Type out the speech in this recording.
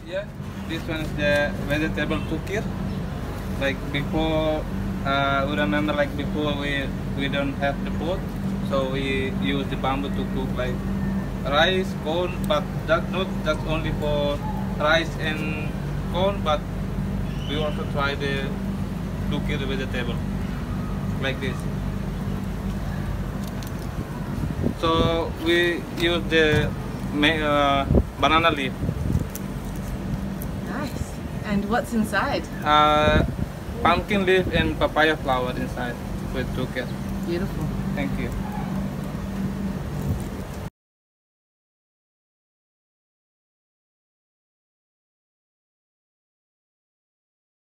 Yeah, this one is the vegetable tukir. Like before, we remember like before we don't have the pot, so we use the bamboo to cook like rice, corn, but that not just only for rice and corn, but we also try the tukir vegetable like this. So we use the banana leaf. Nice. And what's inside? Pumpkin leaf and papaya flower inside with tukir. Beautiful. Thank you.